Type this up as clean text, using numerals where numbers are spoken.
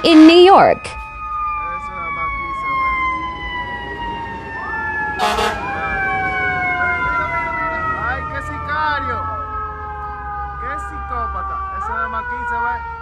in New York. ¡Ay, qué sicario! ¡Qué psicópata! Eso nada más 15, ¿ves?